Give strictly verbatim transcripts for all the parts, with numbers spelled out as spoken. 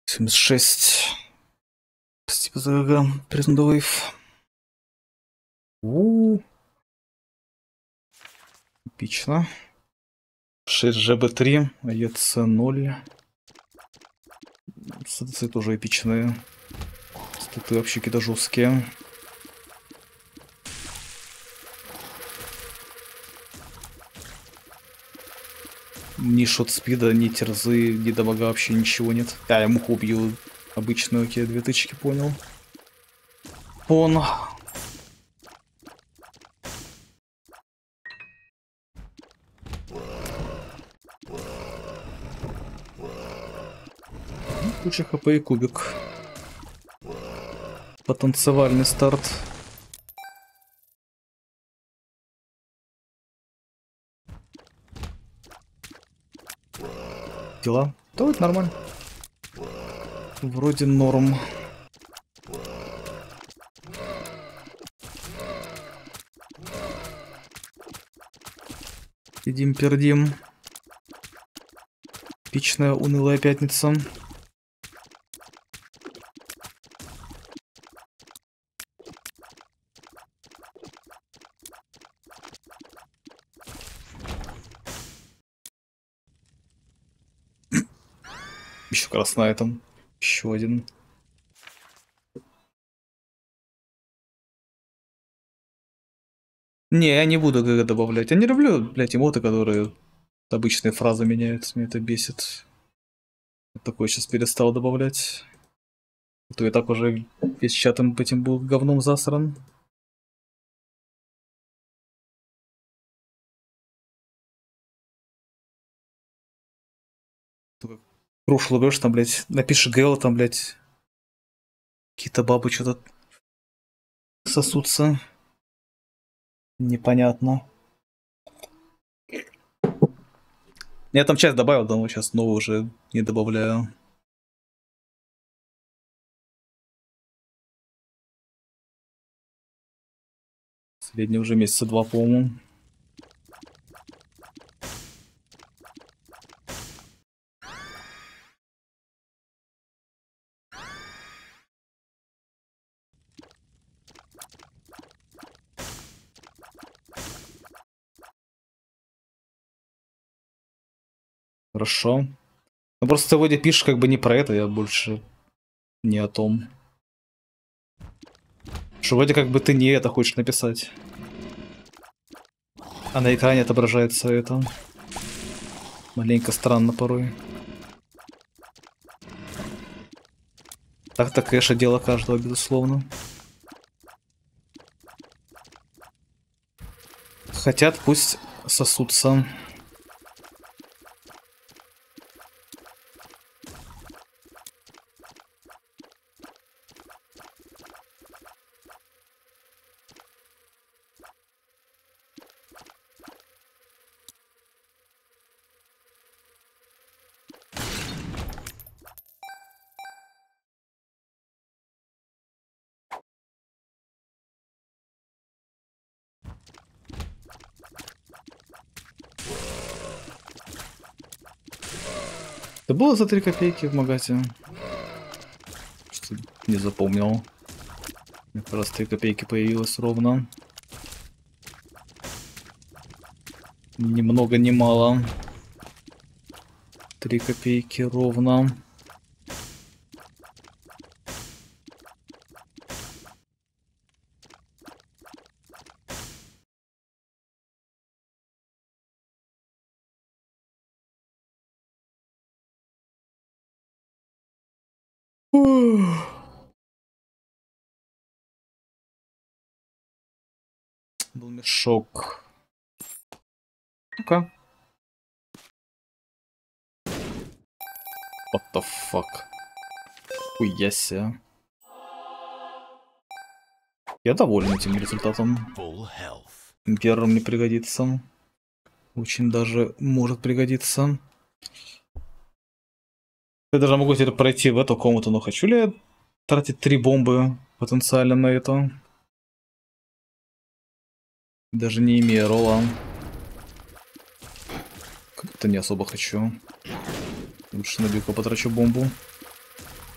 семьдесят шесть. Спасибо за ГГ. Презентовав. У. Эпично. шесть джи би три, ЕЦ ноль. Статы тоже эпичные. Статы вообще какие-то жесткие. Ни шот-спида, ни терзы, ни дамага вообще ничего нет. А, я муху убью. Обычную, окей, две тычки, понял. Пон. Куча хп и кубик. Потанцевальный старт. Дела? Да, это нормально. Вроде норм. Сидим-пердим. Эпичная унылая пятница. Еще как раз на этом. Еще один. Не, я не буду ГГ добавлять. Я не люблю, блядь, эмоты, которые обычные фразы меняют. Меня это бесит. Такой сейчас перестал добавлять. А то и так уже весь чат этим был говном засран. Прошлый говоришь, там, блядь, напиши Гэл, там, блядь, какие-то бабы что-то сосутся. Непонятно. Я там часть добавил, но сейчас новую уже не добавляю. Средний уже месяца два, по-моему. Хорошо. Ну просто ты вроде пишешь как бы не про это, я больше не о том. Что вроде как бы ты не это хочешь написать. А на экране отображается это. Маленько странно порой. Так-то, конечно, дело каждого, безусловно. Хотят, пусть сосутся. Это было за три копейки в магазине? Что не запомнил. Мне как раз три копейки появилось ровно. Ни много, ни мало. три копейки ровно. Был мешок. Ну-ка. What the fuck? Хуя себе. Я доволен этим результатом. Имперам не пригодится. Очень даже может пригодиться. Я даже могу теперь пройти в эту комнату, но хочу ли я тратить три бомбы потенциально на это? Даже не имея ролла. Как-то не особо хочу. Лучше на бюка потрачу бомбу.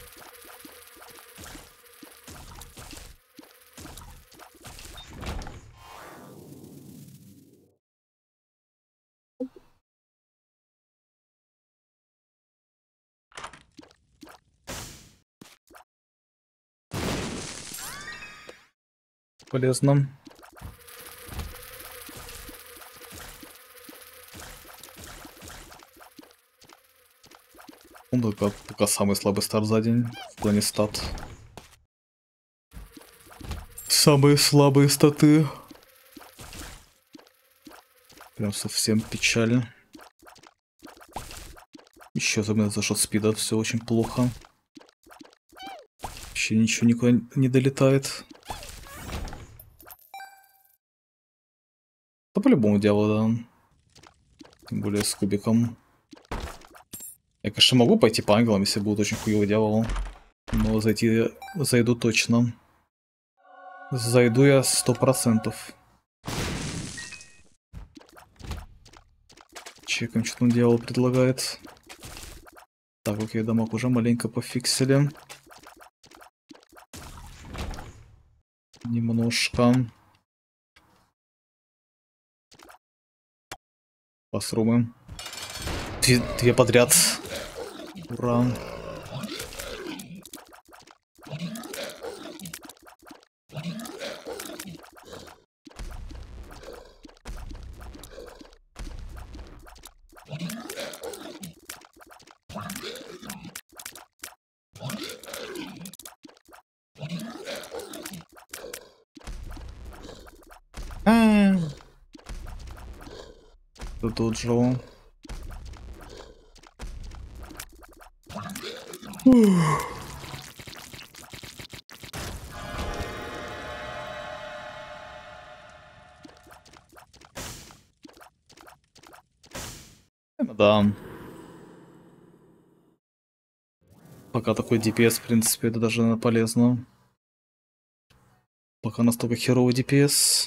полезно. Он пока, пока самый слабый старт за день в плане стат. Самые слабые статы. Прям совсем печально. Еще за за счет спида все очень плохо. Вообще ничего никуда не долетает. Да по-любому дьявол, да. Тем более с кубиком. Я, конечно, могу пойти по ангелам, если будет очень хуёвый дьявол. Но зайти зайду точно. Зайду я сто процентов. Чекаем, что там дьявол предлагает. Так, окей, дамаг уже маленько пофиксили. Немножко. Посрумы. Две, две подряд. Ура. Тут же. Да. Пока такой ди пи эс, в принципе, это даже полезно. Пока настолько херовый ди пи эс.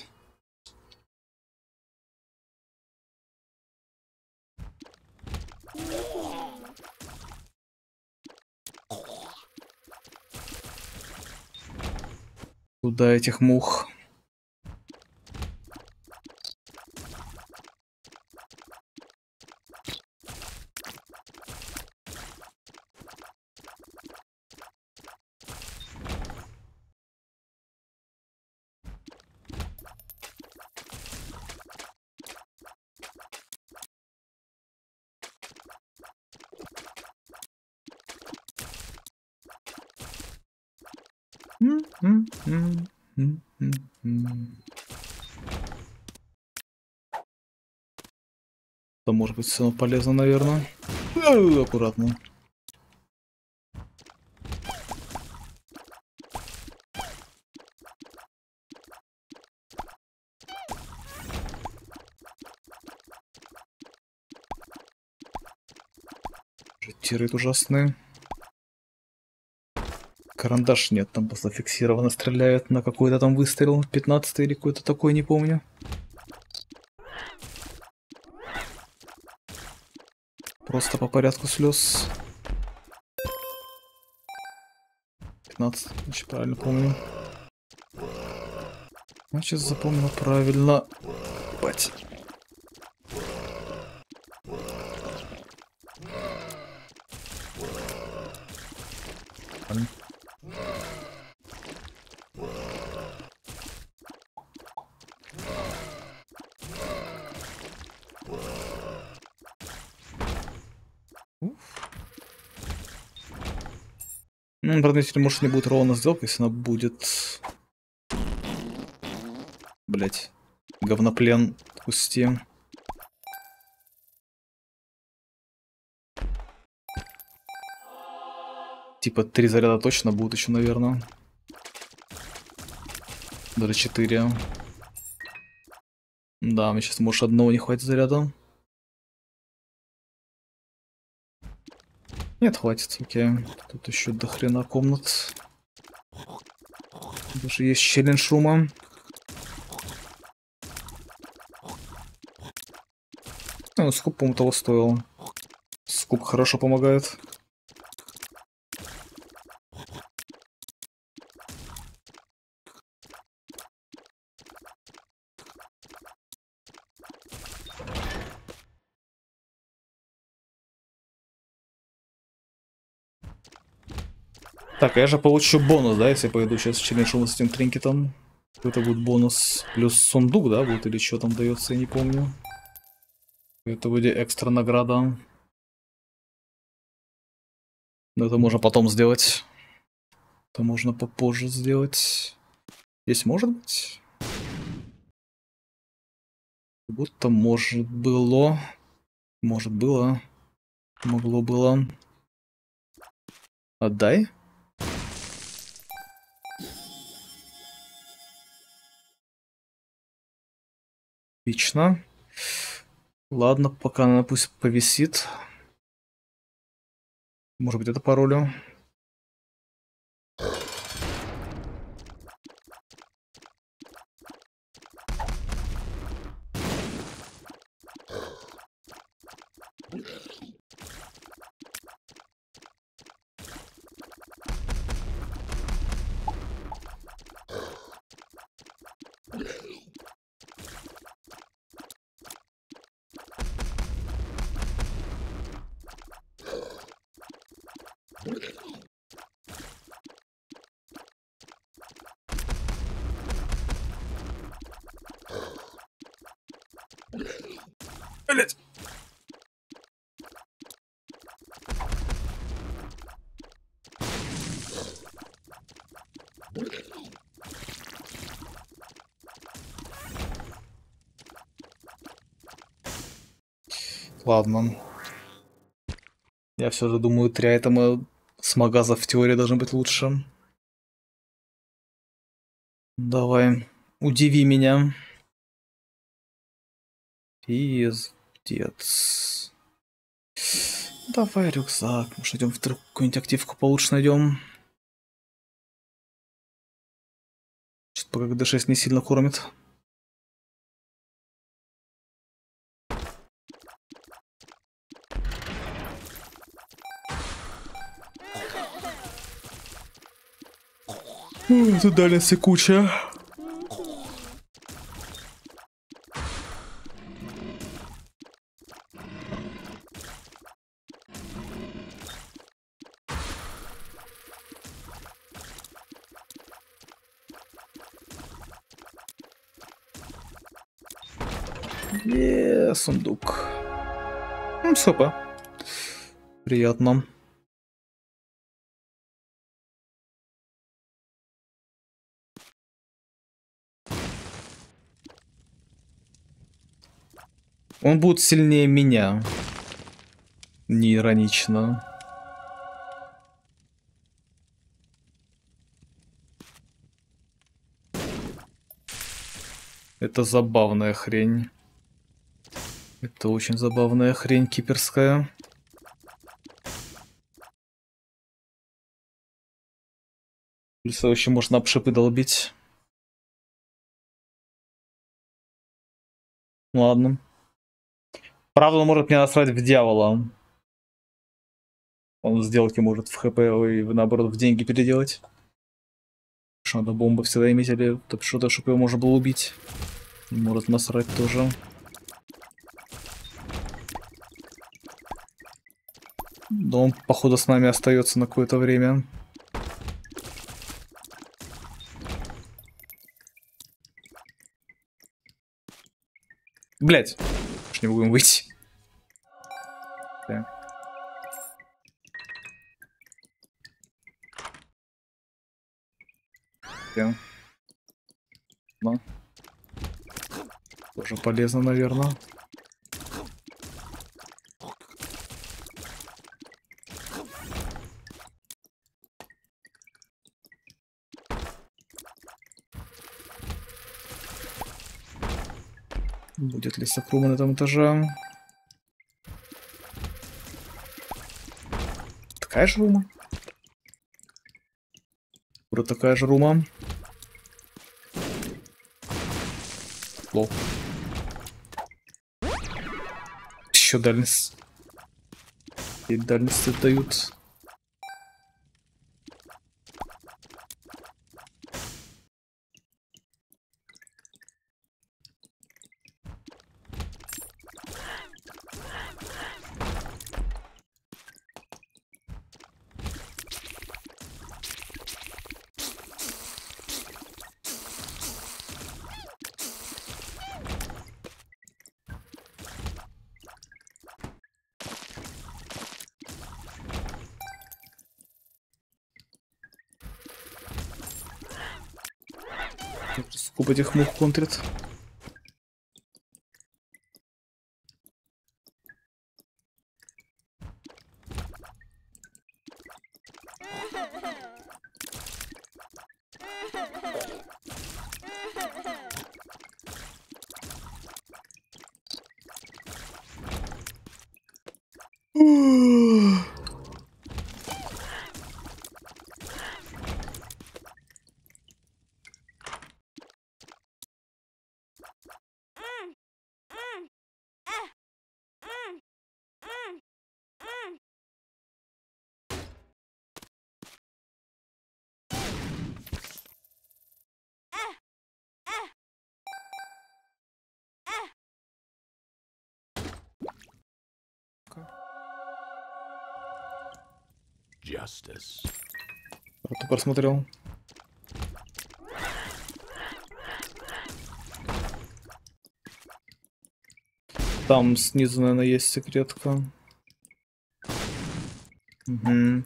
Куда этих мух? Это может быть все полезно, наверное. Аккуратно. Тиры ужасные. Карандаш нет, там просто фиксированно стреляет на какой-то там выстрел. пятнадцатый или какой-то такой, не помню. Просто по порядку слез. пятнадцать, значит, правильно помню. Значит, запомнил правильно. Бать. Ну, правда, если может не будет ровно сделка, если она будет... Блять. Говноплен пусти. Типа три заряда точно будут еще, наверное. Даже четыре. Да, мне сейчас может одного не хватит заряда. Нет, хватит, окей. Тут еще до хрена комнат. Даже есть челлендж шума. Ну, скуп, по-моему, того стоил. Скуп хорошо помогает. Так, а я же получу бонус, да, если пойду сейчас челлендж шума с этим тринкетом. Это будет бонус плюс сундук, да, будет или что там дается, я не помню. Это будет экстра награда. Но это можно потом сделать. Это можно попозже сделать. Здесь может быть? Будто может было. Может было. Могло было. Отдай. Отлично. Ладно, пока она пусть повисит. Может быть, это паролю. Блять. Ладно. Я все же думаю, три айтема с магаза в теории должны быть лучше. Давай, удиви меня. Пиздец. Давай рюкзак. Может, идем в какую-нибудь активку получше найдем. Что-то пока дэ шесть не сильно кормит. Ой, тут дальности куча. Еее, сундук. Ну, супа. Приятно. Он будет сильнее меня. Не иронично. Это забавная хрень. Это очень забавная хрень киперская. Плюс еще можно об шипы долбить. Ладно. Правда, он может мне насрать в дьявола. Он сделки может в хп и наоборот в деньги переделать. Что надо бомбы всегда иметь или что-то, чтобы его можно было убить. Может насрать тоже. Да он, походу, с нами остается на какое-то время. Блять, не будем выйти. Так. Yeah. Ну. Тоже полезно, наверное. Будет ли сокрума на этом этаже? Такая же рума? Вроде такая же рума. Лол. Еще дальность. И дальности дают. Сколько этих мух контрит. Justice. Ты просмотрел. Там снизу, наверное, есть секретка. Угу.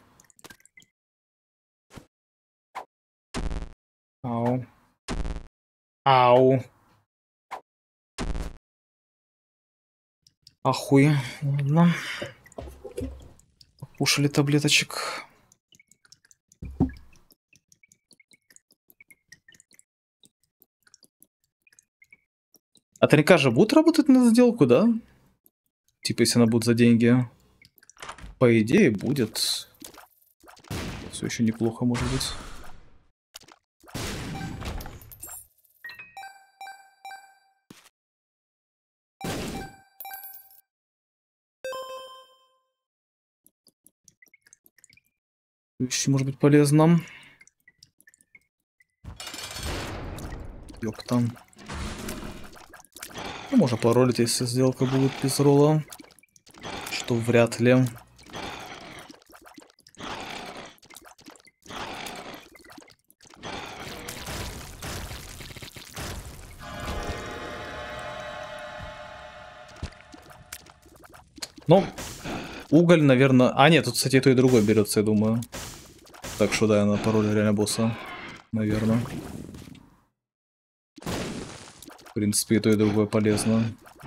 Ау. Ау. Ахуй. Ладно. Покушали таблеточек. А тренька же будут работать на сделку, да? Типа, если она будет за деньги. По идее, будет. Все еще неплохо, может быть. Еще может быть полезно. Ёк там. Ну, можно поролить, если сделка будет без рола. Что вряд ли. Ну, уголь, наверное... А, нет, тут, кстати, и то, и другое берется, я думаю. Так что, да, я на пароль реально босса. Наверное. В принципе, и то, и другое полезно.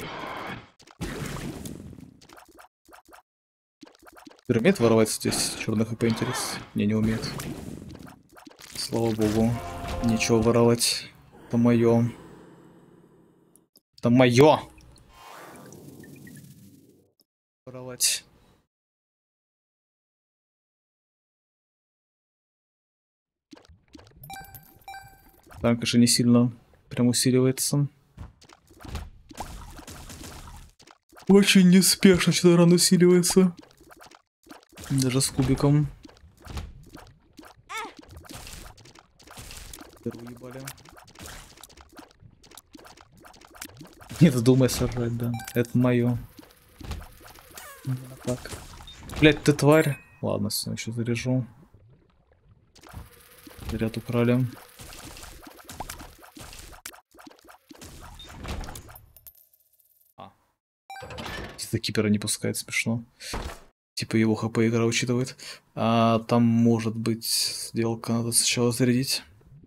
Умеет воровать здесь черных хп интерес? Не, не умеет. Слава богу. Ничего воровать. Это мое. Это мое. Воровать. Так, конечно, не сильно прям усиливается. Очень неспешно что-то рано усиливается. Даже с кубиком. Уебали. Не вздумай сожрать, да. Это мое. Так. Блять, ты тварь. Ладно, все, еще заряжу. Заряд украли. А. Из-за кипера не пускает, смешно. Типа его хп игра учитывает. А там может быть сделка, надо сначала зарядить.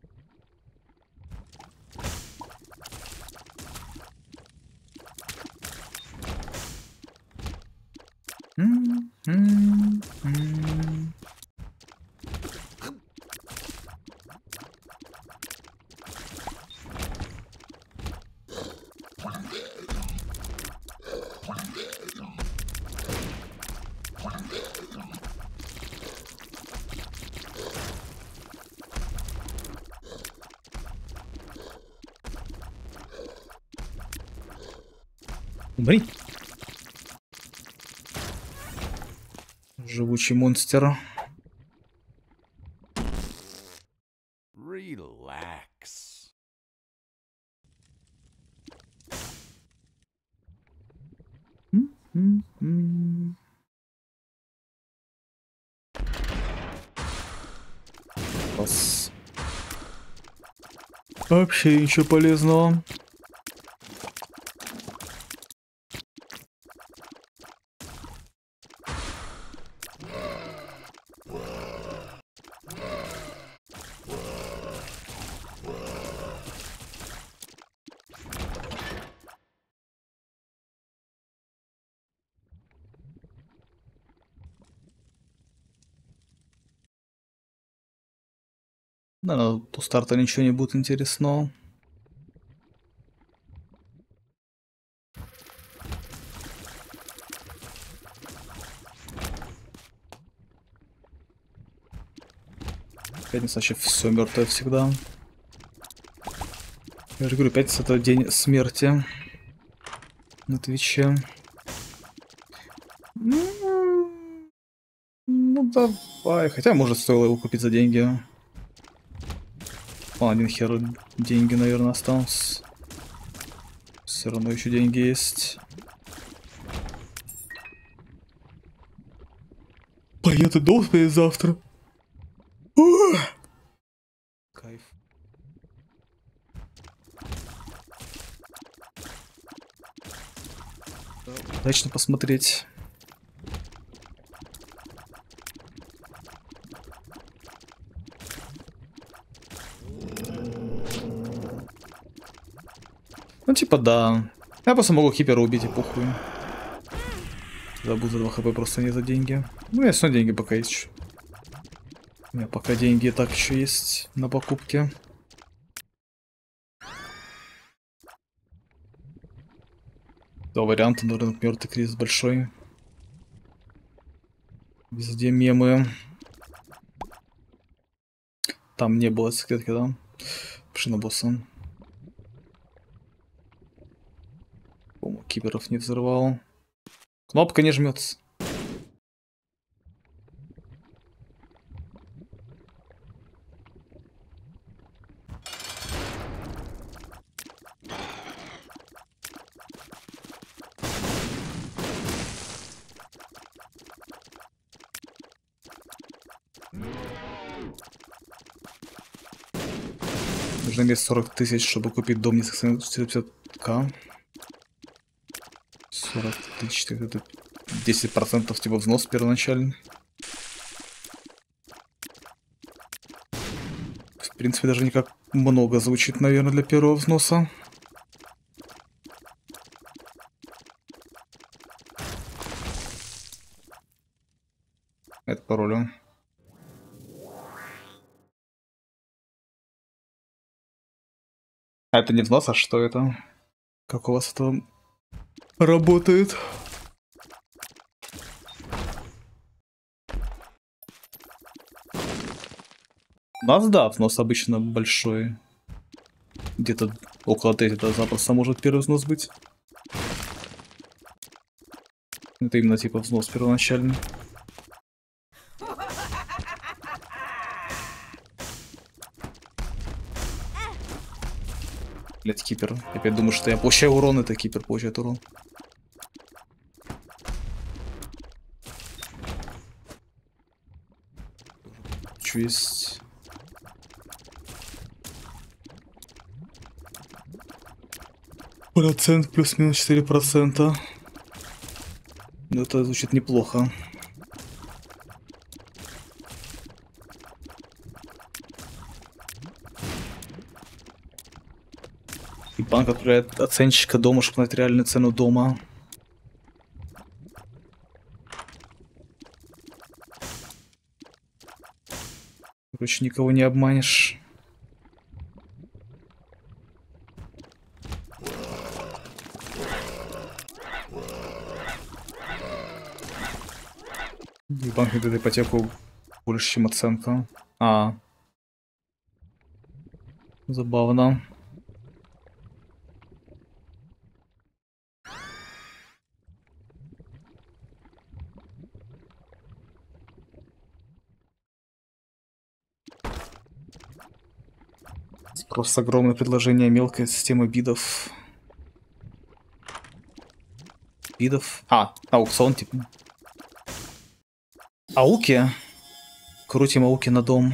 Умри. Живучий монстр. Relax. Класс. Вообще ничего полезного. Да, до старта ничего не будет интересного. Пятница вообще все мертвое всегда. Я же говорю, пятница это день смерти на Твиче. Ну, ну давай. Хотя, может, стоило его купить за деньги. О, один хер деньги, наверное, остался. Все равно еще деньги есть. Поеду дома завтра. Кайф. Удачно посмотреть. Ну типа да. Я просто могу хипера убить и похуй. Забуду за два хп просто не за деньги. Ну я все равно деньги пока есть. У меня пока деньги и так еще есть на покупке. Два варианта, но рынок мертвый, кризис большой. Везде мемы. Там не было секретки, да? Пошли на босса. По-моему, киберов не взорвал. Кнопка не жмется. Нужно иметь сорок тысяч, чтобы купить дом не четыреста пятьдесят ка. сорок тысяч, это десять процентов типа взнос первоначальный. В принципе, даже не как много звучит, наверное, для первого взноса. Это пароль. А это не взнос, а что это? Как у вас это работает? У нас, да, взнос обычно большой. Где-то около третьего запросто может первый взнос быть. Это именно типа взнос первоначальный. Блять, кипер. Я опять думаю, что я получаю урон, это кипер получает урон. Что есть? Процент плюс-минус четыре процента. Ну, это звучит неплохо. И банк отправляет оценщика дома, чтобы знать реальную цену дома. Короче, никого не обманешь. И банк дает ипотеку больше, чем оценка. А. Забавно. Просто огромное предложение мелкой системы бидов. Бидов? А, аукцион типа. Ауки? Крутим ауки на дом.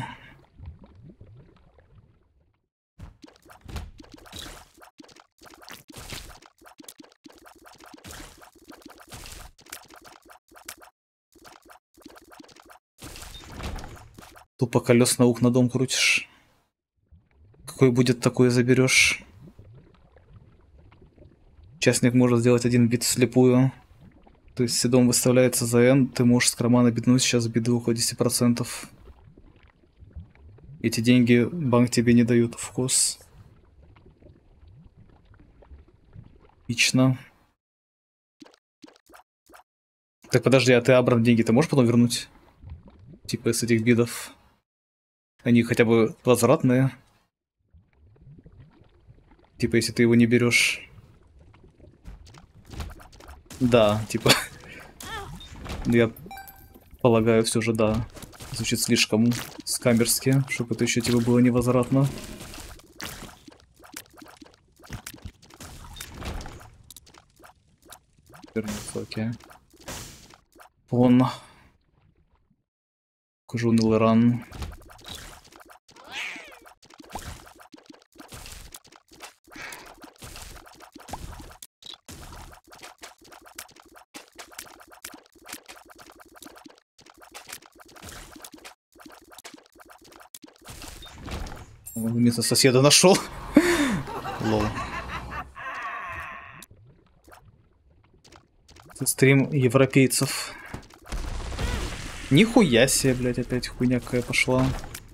Тупо колес наук на дом крутишь. Какой будет, такой заберешь. Участник может сделать один бит вслепую. То есть, если дом выставляется за N, ты можешь с кармана битнуть сейчас биды около десяти процентов. Эти деньги банк тебе не дают вкус. Отлично. Так подожди, а ты обратно деньги ты можешь потом вернуть? Типа с этих бидов. Они хотя бы возвратные. Типа если ты его не берешь. Да, типа. Я полагаю, все же да. Звучит слишком скамерски, чтобы это еще типа было невозвратно. Вернется, окей. Вон. Какой унылый ран. Место соседа нашел. Лол. Стрим европейцев. Нихуя себе, блядь, опять хуйня какая пошла.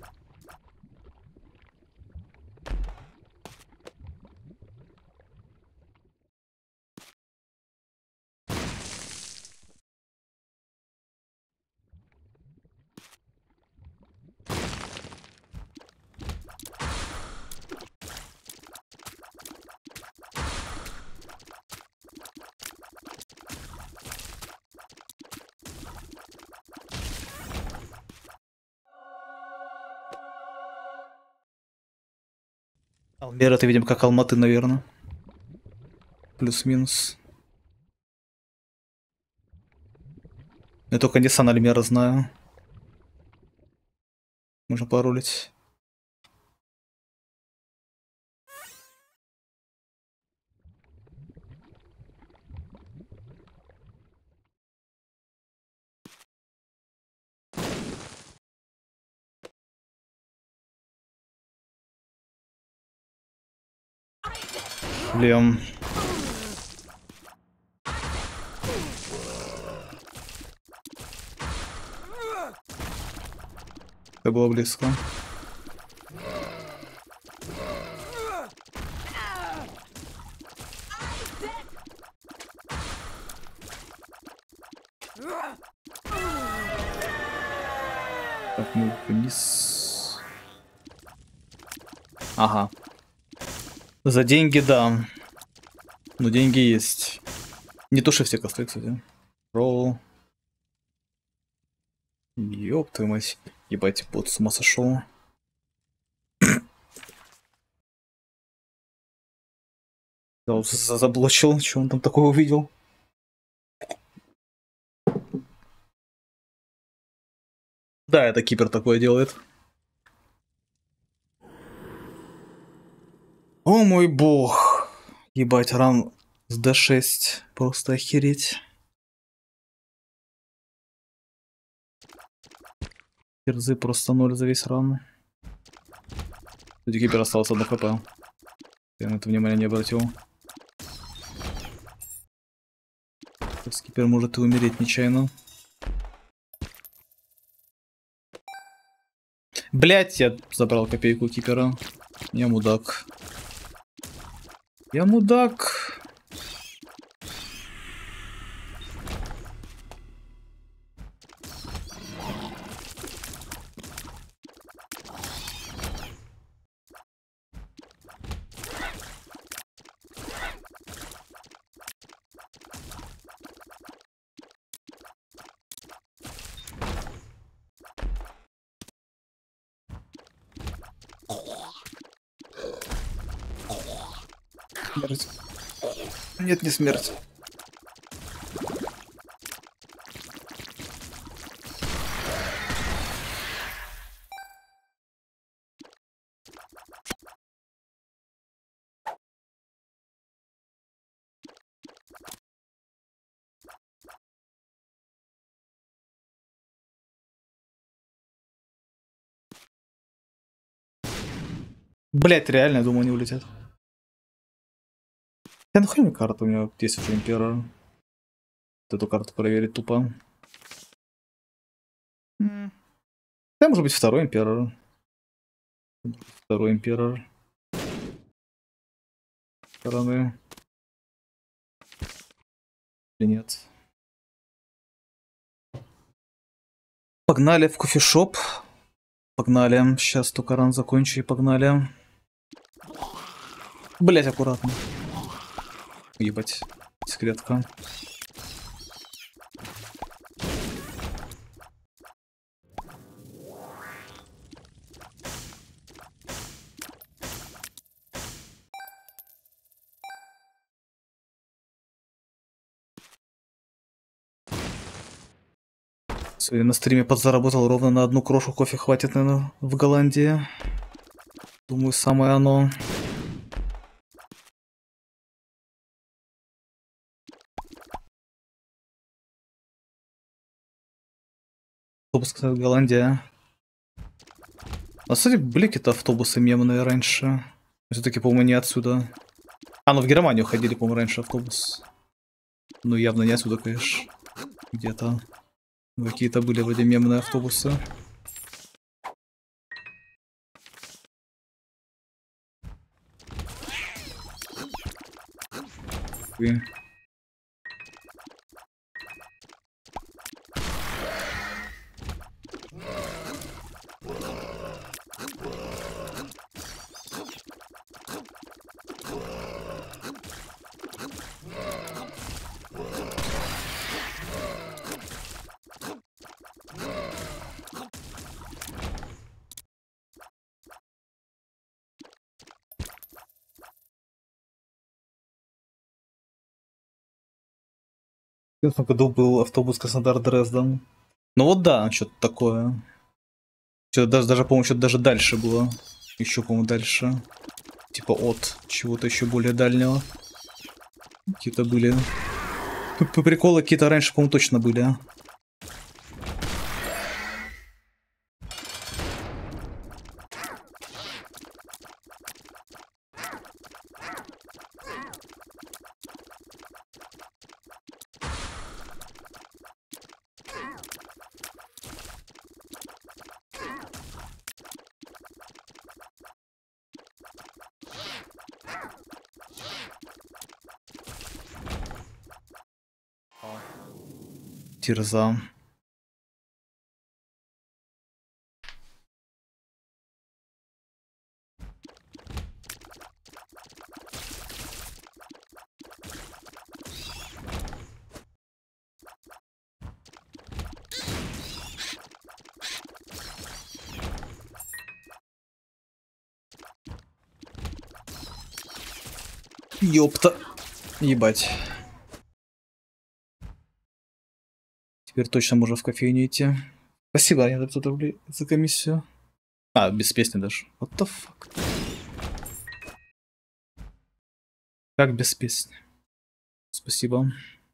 Алмера это, видимо, как Алматы, наверное. Плюс-минус. Я только Nissan Альмера знаю. Можно паролить. Блин. Это было близко. Так, мы вниз. Ага. За деньги, да. Но деньги есть. Не туши все косты, кстати. Ролл. Ёб твою мать. Ебать, бот с ума сошел. Заблочил, что он там такое увидел. Да, это кипер такое делает. О мой бог. Ебать, ран с дэ шесть. Просто охереть. Кирзы просто ноль за весь ран. Кстати, кипер остался одно хп. Я на это внимание не обратил. Скипер может и умереть нечаянно. Блять, я забрал копейку кипера. Я мудак. Я мудак. Смерть. Нет, не смерть. Блять, реально, я думаю, они улетят. Я нахуй мне карту, у меня есть уже император. Вот эту карту проверить тупо. Да, может быть, второй император. Второй император. Стороны. Или нет? Погнали в кофешоп. Погнали. Сейчас только ран закончу и погнали. Блять, аккуратно. Ебать. Секретка. Сегодня на стриме подзаработал ровно на одну крошу кофе хватит, наверное, в Голландии. Думаю, самое оно. Автобус, кстати, Голландия. На самом деле, были какие-то автобусы мемные раньше. Все-таки, по-моему, не отсюда. А, ну в Германию ходили, по-моему, раньше автобус. Ну, явно не отсюда, конечно. Где-то. Какие-то были вроде мемные автобусы. И... В этом году был автобус Краснодар-Дрезден. Ну вот да, что-то такое. Что-то даже, даже по-моему, что-то даже дальше было. Еще, по-моему, дальше. Типа от чего-то еще более дальнего. Какие-то были. По приколы какие-то раньше, по-моему, точно были. Тирза. Ёпта. Ебать. Теперь точно можно в кофейню идти. Спасибо, я за рублей за комиссию. А, без песни даже. What the fuck? Как без песни? Спасибо.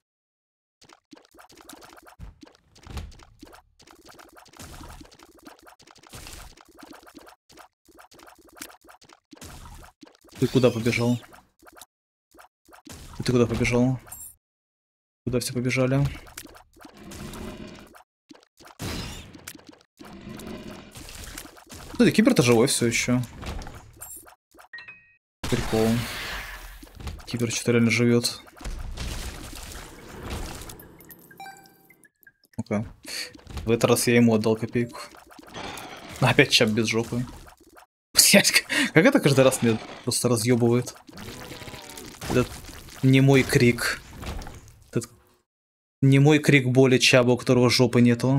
Ты куда побежал? Ты куда побежал? Куда все побежали? Кстати, Кибер-то живой все еще. Прикол. Кибер что-то реально живет. Ну-ка. В этот раз я ему отдал копейку. Опять чап без жопы. Как это каждый раз меня просто разъебывает. Этот немой крик. Этот немой крик боли чаба, у которого жопы нету.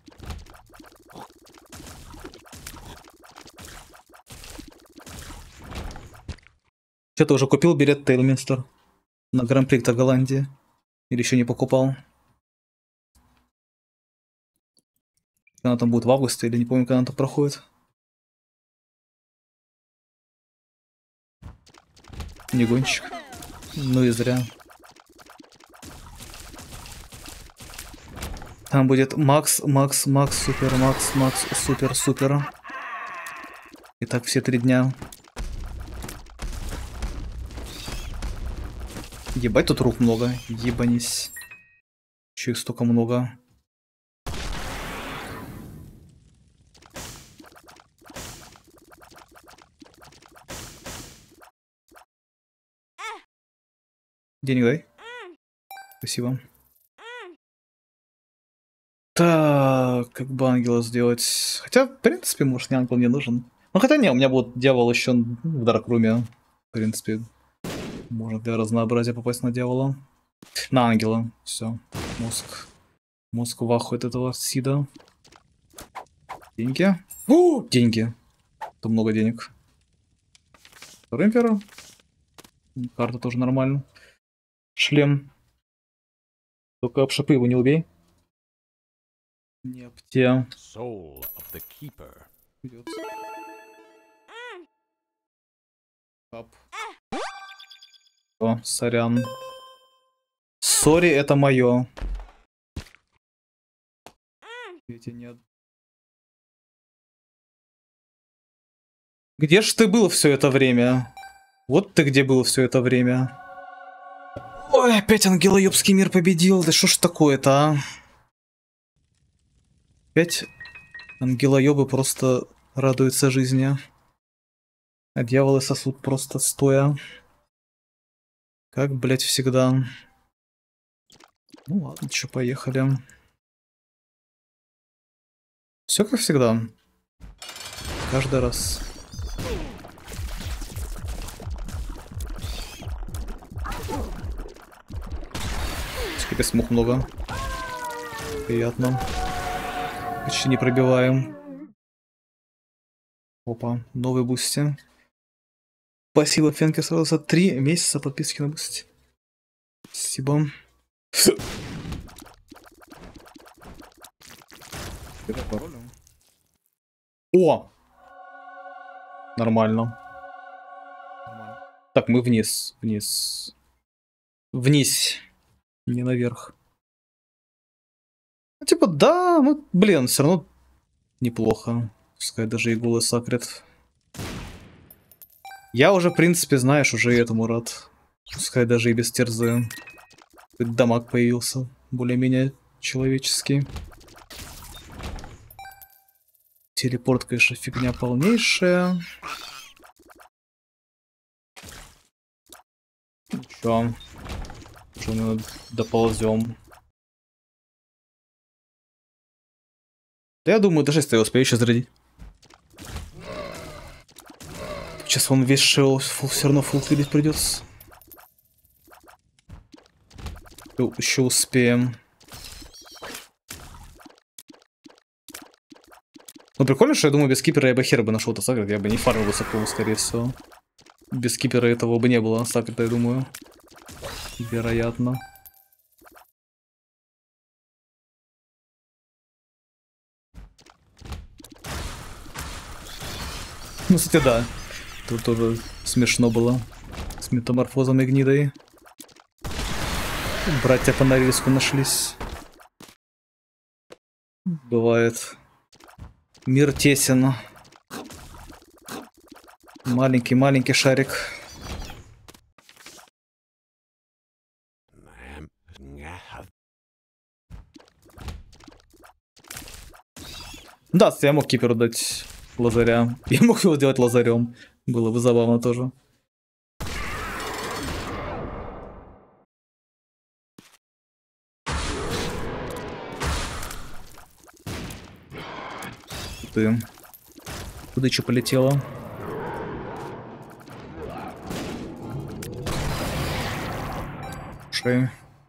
Что, ты уже купил билет Тейлминстер на Гран-при Голландии? Или еще не покупал? Когда она там будет в августе, или не помню, когда она там проходит. Не гонщик. Ну и зря. Там будет Макс, Макс, Макс, Супер, Макс, Макс, Супер, Супер. И так все три дня. Ебать, тут рук много. Ебанись. Че их столько много. Денег дай. Спасибо. Так, как бы ангела сделать? Хотя, в принципе, может, не ангел не нужен. Ну, хотя не, у меня будет дьявол еще в Даркруме. В принципе, можно для разнообразия попасть на дьявола. На ангела. Все. Мозг. Мозг в ахуе от этого сида. Деньги. О, деньги. Это много денег. Второй император. Карта тоже нормально. Шлем. Только об шипы его не убей. Не об те. Идет. Кап. О, сорян. Сори, это мое. Эти нет. Где ж ты был все это время? Вот ты где был все это время. Ой, опять ангелоёбский мир победил. Да что ж такое-то, а? Опять ангелоёбы просто радуются жизни. А дьяволы сосут просто стоя. Как, блять, всегда. Ну ладно, что, поехали. Все как всегда. Каждый раз. Теперь смух много. Приятно. Почти не пробиваем. Опа, новый бусти. Спасибо, Фенки, сразу за три месяца подписки на бусти. Спасибо. О! Нормально. Так, мы вниз. Вниз. Вниз. Не наверх. Ну, типа, да, ну, блин, все равно неплохо. Пускай даже и голый сакрет. Я уже, в принципе, знаешь, уже этому рад. Пускай даже и без терзы. Хоть дамаг появился. Более-менее человеческий. Телепорт, конечно, фигня полнейшая. Чё? Что мы доползем? Да я думаю, даже если я успею еще зарядить. Сейчас он весь шел, все равно фулл клипить придется. Еще успеем. Ну прикольно, что я думаю, без кипера я бы хер бы нашел-то сакрет, я бы не фармил высоко, скорее всего. Без кипера этого бы не было сакрета, я думаю. Вероятно. Ну, кстати, да. Тут тоже смешно было. С метаморфозом и гнидой. Братья по Норильску нашлись. Бывает. Мир тесен. Маленький-маленький шарик. Да, я мог киперу дать лазаря. Я мог его сделать лазарем. Было бы забавно тоже. Ты. Куда что полетело? Шея.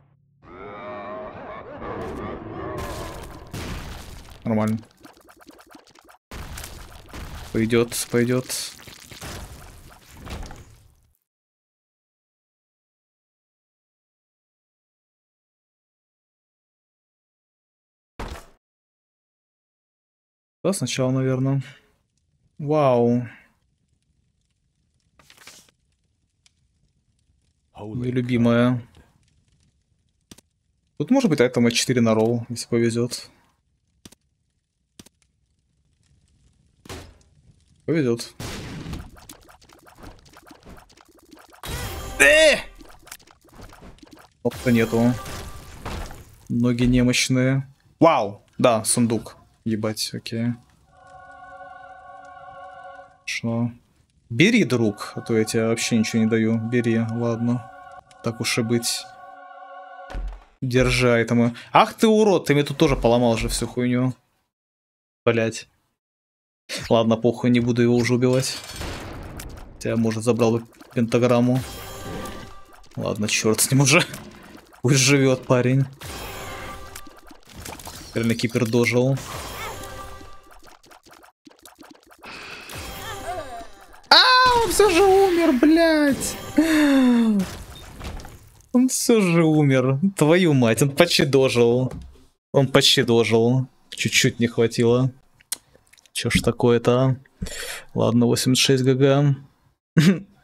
Нормально. Пойдет, пойдет. Да, сначала, наверное. Вау. Нелюбимая. Тут может быть это матч четыре на ролл, если повезет. Повезет. Э! Опта нету. Ноги немощные. Вау! Да, сундук. Ебать, окей. Что? Бери, друг, а то я тебе вообще ничего не даю. Бери, ладно. Так уж и быть. Держай этому. Ах ты урод, ты мне тут тоже поломал же всю хуйню. Блять. Ладно, похуй, не буду его уже убивать. Хотя, может, забрал бы пентаграмму. Ладно, черт с ним уже. Пусть живет парень. Реально кипер дожил. А, он все же умер, блядь. Он все же умер. Твою мать, он почти дожил. Он почти дожил. Чуть-чуть не хватило. Чё ж такое-то? Ладно, восемьдесят шесть ГГ.